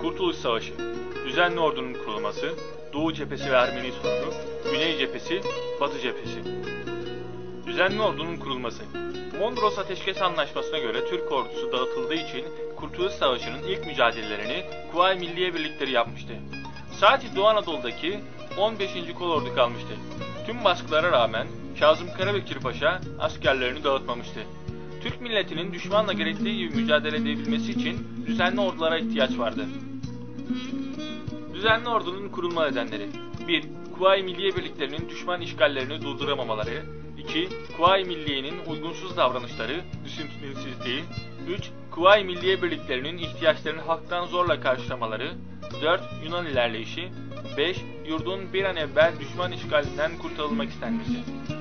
Kurtuluş Savaşı, düzenli ordunun kurulması, Doğu cephesi ve Ermeni sorunu, Güney cephesi, Batı cephesi. Düzenli ordunun kurulması. Mondros Ateşkes Anlaşması'na göre Türk ordusu dağıtıldığı için Kurtuluş Savaşı'nın ilk mücadelelerini Kuvayi Milliye Birlikleri yapmıştı. Sadece Doğu Anadolu'daki 15. Kolordu kalmıştı. Tüm baskılara rağmen Kazım Karabekir Paşa askerlerini dağıtmamıştı. Türk milletinin düşmanla gerektiği gibi mücadele edebilmesi için düzenli ordulara ihtiyaç vardı. Düzenli ordunun kurulma nedenleri: 1. Kuvayi Milliye Birliklerinin düşman işgallerini durduramamaları. 2. Kuvayi Milliye'nin uygunsuz davranışları, disiplinsizliği. 3. Kuvayi Milliye Birliklerinin ihtiyaçlarını halktan zorla karşılamaları. 4. Yunan ilerleyişi. 5. Yurdun bir an evvel düşman işgalinden kurtarılmak istenmesi.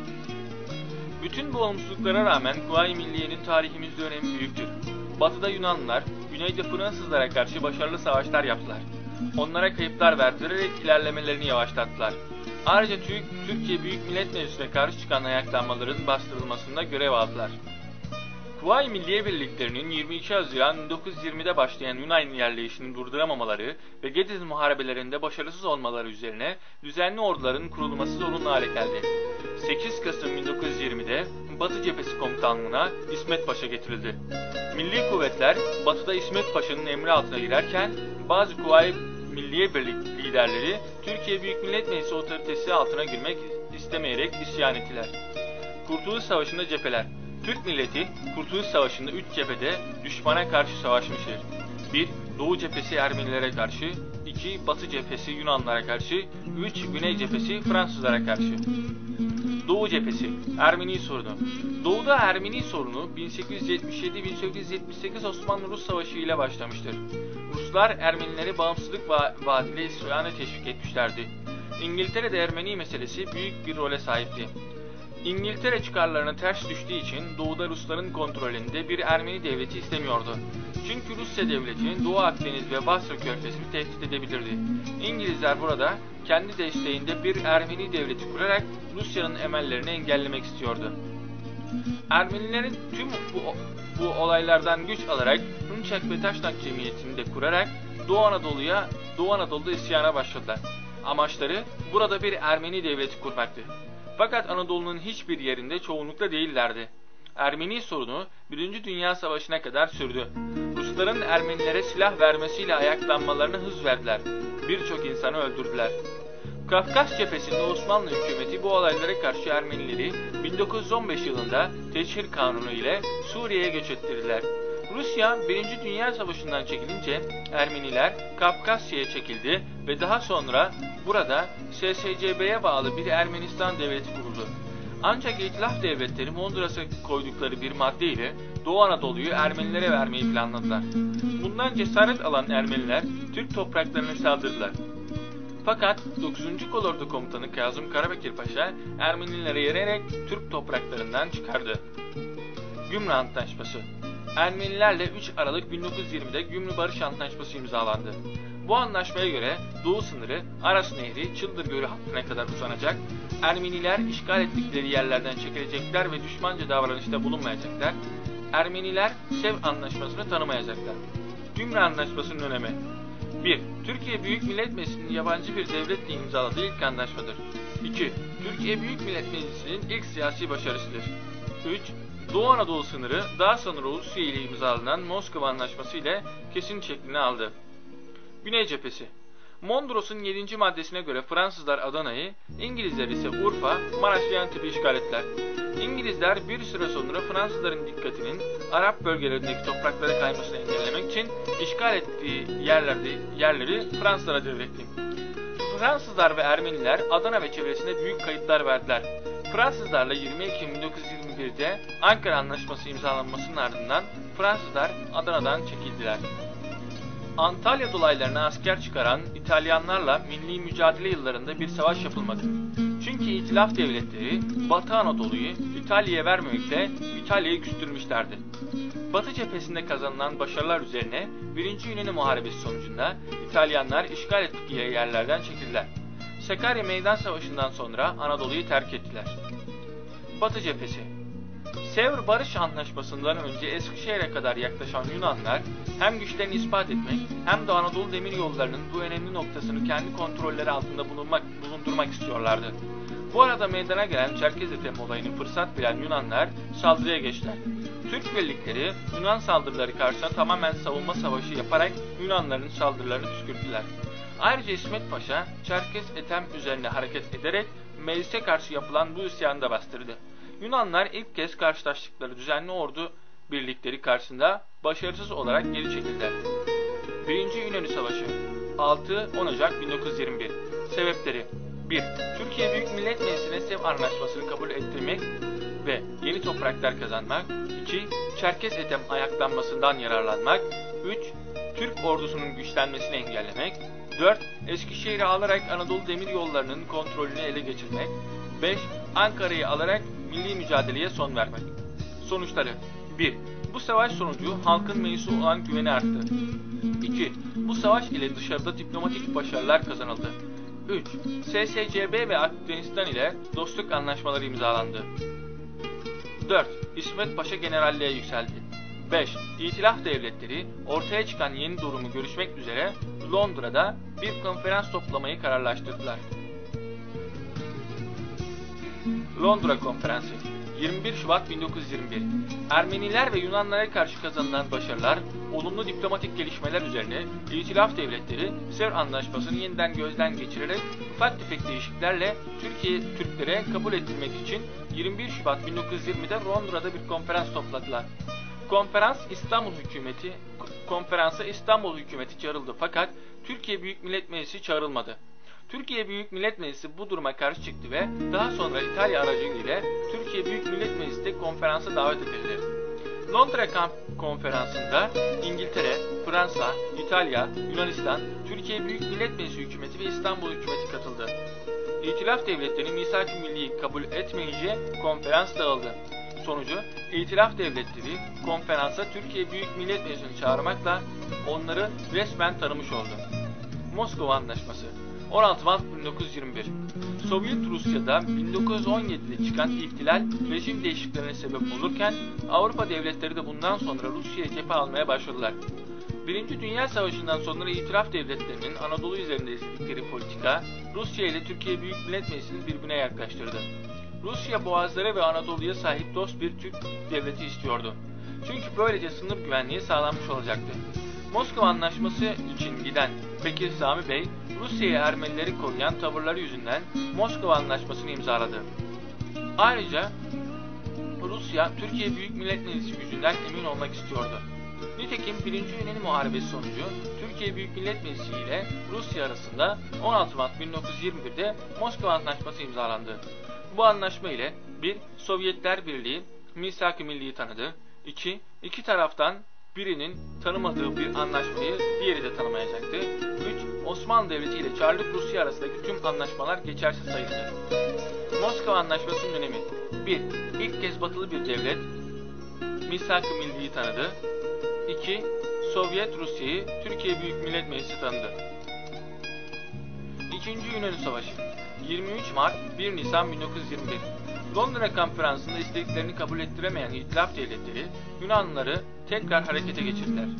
Bütün bu olumsuzluklara rağmen Kuvayi Milliye'nin tarihimizde önemi büyüktür. Batıda Yunanlılar, güneyde Fransızlara karşı başarılı savaşlar yaptılar. Onlara kayıplar verdirerek ilerlemelerini yavaşlattılar. Ayrıca Türkiye Büyük Millet Meclisi'ne karşı çıkan ayaklanmaların bastırılmasında görev aldılar. Kuvayi Milliye Birliklerinin 22 Haziran 1920'de başlayan Yunan yerleşimini durduramamaları ve Gediz muharebelerinde başarısız olmaları üzerine düzenli orduların kurulması zorunlu hale geldi. 8 Kasım 1920'de Batı Cephesi Komutanlığı'na İsmet Paşa getirildi. Milli kuvvetler Batı'da İsmet Paşa'nın emri altına girerken bazı Kuvayi Milliye Birlik liderleri Türkiye Büyük Millet Meclisi otoritesi altına girmek istemeyerek isyan ettiler. Kurtuluş Savaşı'nda cepheler. Türk milleti Kurtuluş Savaşı'nda 3 cephede düşmana karşı savaşmıştır. 1. Doğu cephesi Ermenilere karşı, 2. Batı cephesi Yunanlara karşı, 3. Güney cephesi Fransızlara karşı. Doğu cephesi Ermeni sorunu. Doğuda Ermeni sorunu 1877-1878 Osmanlı-Rus Savaşı ile başlamıştır. Ruslar Ermenileri bağımsızlık vaadiyle isyana teşvik etmişlerdi. İngiltere'de Ermeni meselesi büyük bir role sahipti. İngiltere çıkarlarına ters düştüğü için Doğu'da Rusların kontrolünde bir Ermeni devleti istemiyordu. Çünkü Rusya devletinin Doğu Akdeniz ve Basra Körfezi'ni tehdit edebilirdi. İngilizler burada kendi desteğinde bir Ermeni devleti kurarak Rusya'nın emellerini engellemek istiyordu. Ermenilerin tüm bu olaylardan güç alarak Hınçak ve Taşnak Cemiyeti'ni de kurarak Doğu Anadolu'da isyana başladılar. Amaçları burada bir Ermeni devleti kurmaktı. Fakat Anadolu'nun hiçbir yerinde çoğunlukla değillerdi. Ermeni sorunu 1. Dünya Savaşı'na kadar sürdü. Rusların Ermenilere silah vermesiyle ayaklanmalarına hız verdiler. Birçok insanı öldürdüler. Kafkas cephesinde Osmanlı hükümeti bu olaylara karşı Ermenileri 1915 yılında Teşhir Kanunu ile Suriye'ye göç ettirdiler. Rusya 1. Dünya Savaşı'ndan çekilince Ermeniler Kafkasya'ya çekildi ve daha sonra burada SSCB'ye bağlı bir Ermenistan devleti kuruldu. Ancak İtilaf devletleri Mondros'a koydukları bir madde ile Doğu Anadolu'yu Ermenilere vermeyi planladılar. Bundan cesaret alan Ermeniler Türk topraklarına saldırdılar. Fakat 9. Kolordu Komutanı Kazım Karabekir Paşa Ermenilere yenerek Türk topraklarından çıkardı. Gümrü Antlaşması. Ermenilerle 3 Aralık 1920'de Gümrü Barış Antlaşması imzalandı. Bu anlaşmaya göre Doğu sınırı Aras Nehri, Çıldır Gölü hattına kadar uzanacak, Ermeniler işgal ettikleri yerlerden çekilecekler ve düşmanca davranışta bulunmayacaklar, Ermeniler Sev Anlaşması'nı tanımayacaklar. Gümrü Antlaşması'nın önemi: 1. Türkiye Büyük Millet Meclisi'nin yabancı bir devletle imzaladığı ilk anlaşmadır. 2. Türkiye Büyük Millet Meclisi'nin ilk siyasi başarısıdır. 3. Doğu Anadolu sınırı daha sonra Rusya ile imzalanan Moskova Anlaşması ile kesin şeklini aldı. Güney cephesi. Mondros'un 7. maddesine göre Fransızlar Adana'yı, İngilizler ise Urfa, Maraş ve Antep'i işgal ettiler. İngilizler bir süre sonra Fransızların dikkatinin Arap bölgelerindeki topraklara kaymasını engellemek için işgal ettiği yerleri Fransızlara devretti. Fransızlar ve Ermeniler Adana ve çevresinde büyük kayıplar verdiler. Fransızlarla 20 Ekim 1921'de Ankara Anlaşması imzalanmasının ardından Fransızlar Adana'dan çekildiler. Antalya dolaylarına asker çıkaran İtalyanlarla milli mücadele yıllarında bir savaş yapılmadı. Çünkü İtilaf devletleri Batı Anadolu'yu İtalya'ya vermemekle İtalya'yı küstürmüşlerdi. Batı cephesinde kazanılan başarılar üzerine 1. Yunan Muharebesi sonucunda İtalyanlar işgal ettikleri yerlerden çekildiler. Sakarya Meydan Savaşı'ndan sonra Anadolu'yu terk ettiler. Batı cephesi. Sevr Barış Antlaşması'ndan önce Eskişehir'e kadar yaklaşan Yunanlar hem güçlerini ispat etmek hem de Anadolu Demiryolları'nın bu önemli noktasını kendi kontrolleri altında bulundurmak istiyorlardı. Bu arada meydana gelen Çerkez Ethem olayını fırsat bilen Yunanlar saldırıya geçtiler. Türk birlikleri Yunan saldırıları karşısında tamamen savunma savaşı yaparak Yunanların saldırılarını püskürttüler. Ayrıca İsmet Paşa Çerkez Ethem üzerine hareket ederek meclise karşı yapılan bu isyanı da bastırdı. Yunanlar ilk kez karşılaştıkları düzenli ordu birlikleri karşısında başarısız olarak geri çekildiler. 1. İnönü Savaşı 6-10 Ocak 1921 Sebepleri 1. Türkiye Büyük Millet Meclisi'ne Sevr Anlaşması'nı kabul ettirmek ve yeni topraklar kazanmak. 2. Çerkez Ethem ayaklanmasından yararlanmak. 3. Türk ordusunun güçlenmesini engellemek. 4. Eskişehir'i alarak Anadolu Demiryolları'nın kontrolünü ele geçirmek. 5. Ankara'yı alarak milli mücadeleye son vermek. Sonuçları 1. Bu savaş sonucu halkın meclise olan güveni arttı. 2. Bu savaş ile dışarıda diplomatik başarılar kazanıldı. 3. SSCB ve Afganistan ile dostluk anlaşmaları imzalandı. 4. İsmet Paşa generalliğe yükseldi. 5. İtilaf devletleri ortaya çıkan yeni durumu görüşmek üzere Londra'da bir konferans toplamayı kararlaştırdılar. Londra Konferansı 21 Şubat 1921 Ermeniler ve Yunanlara karşı kazanılan başarılar, olumlu diplomatik gelişmeler üzerine İtilaf devletleri Sevr Anlaşması'nı yeniden gözden geçirerek ufak tefek değişikliklerle Türklere kabul ettirmek için 21 Şubat 1920'de Londra'da bir konferans topladılar. Konferansa İstanbul hükümeti çağrıldı fakat Türkiye Büyük Millet Meclisi çağrılmadı. Türkiye Büyük Millet Meclisi bu duruma karşı çıktı ve daha sonra İtalya aracılığıyla Türkiye Büyük Millet Meclisi de konferansa davet edildi. Londra Konferansı'nda İngiltere, Fransa, İtalya, Yunanistan, Türkiye Büyük Millet Meclisi hükümeti ve İstanbul hükümeti katıldı. İtilaf devletleri misak-ı milliyi kabul etmeyince konferans dağıldı. Sonucu İtilaf devletleri konferansa Türkiye Büyük Millet Meclisi'ni çağırmakla onları resmen tanımış oldu. Moskova Anlaşması 16 Mart 1921 Sovyet Rusya'da 1917'de çıkan ihtilal rejim değişikliklerine sebep olurken Avrupa devletleri de bundan sonra Rusya'ya cephe almaya başladılar. Birinci Dünya Savaşı'ndan sonra itilaf devletlerinin Anadolu üzerinde izledikleri politika Rusya ile Türkiye Büyük Millet Meclisi'ni birbirine yaklaştırdı. Rusya boğazlara ve Anadolu'ya sahip dost bir Türk devleti istiyordu. Çünkü böylece sınır güvenliği sağlanmış olacaktı. Moskova Anlaşması için giden Bekir Sami Bey, Rusya'ya Ermenileri koruyan tavırları yüzünden Moskova Anlaşması'nı imzaladı. Ayrıca Rusya, Türkiye Büyük Millet Meclisi gücünden emin olmak istiyordu. Nitekim 1. İnönü Muharebesi sonucu Türkiye Büyük Millet Meclisi ile Rusya arasında 16 Mart 1921'de Moskova Anlaşması imzalandı. Bu anlaşma ile 1. Sovyetler Birliği misak-ı milliyi tanıdı. 2. İki taraftan birinin tanımadığı bir anlaşmayı diğeri de tanımayacaktı. 3. Osmanlı Devleti ile Çarlık Rusya arasındaki tüm anlaşmalar geçersiz sayıldı. Moskova Anlaşması'nın önemi 1. İlk kez batılı bir devlet misak-ı milliyi tanıdı. 2. Sovyet Rusya'yı Türkiye Büyük Millet Meclisi tanıdı. 2. İnönü Savaşı 23 Mart 1 Nisan 1921 Londra Konferansı'nda istediklerini kabul ettiremeyen İtilaf devletleri Yunanlıları tekrar harekete geçirdiler.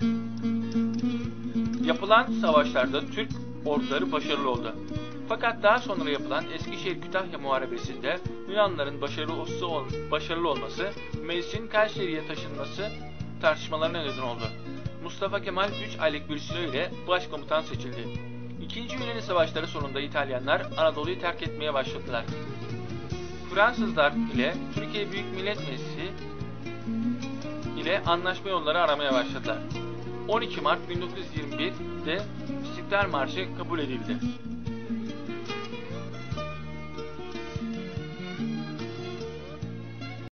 Yapılan savaşlarda Türk orduları başarılı oldu. Fakat daha sonra yapılan Eskişehir-Kütahya Muharebesi'nde Yunanlıların başarılı olması, meclisin Kayseri'ye taşınması tartışmalarına neden oldu. Mustafa Kemal 3 aylık bir süreyle başkomutan seçildi. İkinci Yunan Savaşları sonunda İtalyanlar Anadolu'yu terk etmeye başladılar. Fransızlar ile Türkiye Büyük Millet Meclisi ile anlaşma yolları aramaya başladılar. 12 Mart 1921'de İstiklal Marşı kabul edildi.